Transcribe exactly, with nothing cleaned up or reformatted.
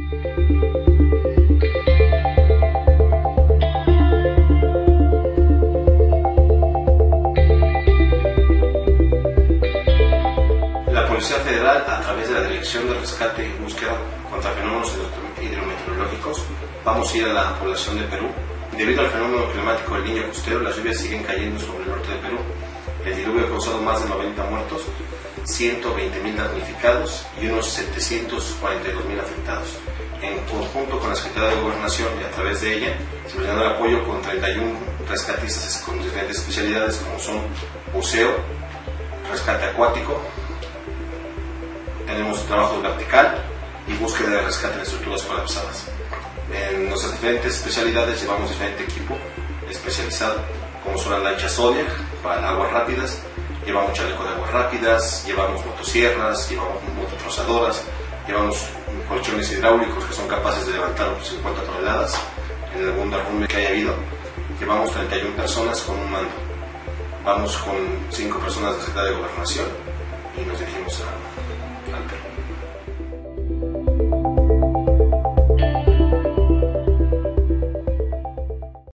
La Policía Federal, a través de la Dirección de Rescate y Búsqueda contra Fenómenos Hidrometeorológicos, vamos a ir a la población de Perú. Debido al fenómeno climático del Niño Costero, las lluvias siguen cayendo sobre el norte de Perú. El diluvio ha causado más de noventa muertos, ciento veinte mil damnificados y unos setecientos cuarenta y dos mil afectados. En conjunto con la Secretaría de Gobernación y a través de ella, se brinda el apoyo con treinta y uno rescatistas con diferentes especialidades como son buceo, rescate acuático, tenemos trabajo vertical y búsqueda de rescate en estructuras colapsadas. En nuestras diferentes especialidades llevamos diferente equipo especializado, como son las lanchas Zodiac para aguas rápidas, llevamos chaleco de aguas rápidas, llevamos motosierras, llevamos mototrozadoras, llevamos colchones hidráulicos que son capaces de levantar cincuenta toneladas en algún derrumbe que haya habido. Llevamos treinta y una personas con un mando. Vamos con cinco personas de Secretaría de Gobernación y nos dirigimos a, al Perú.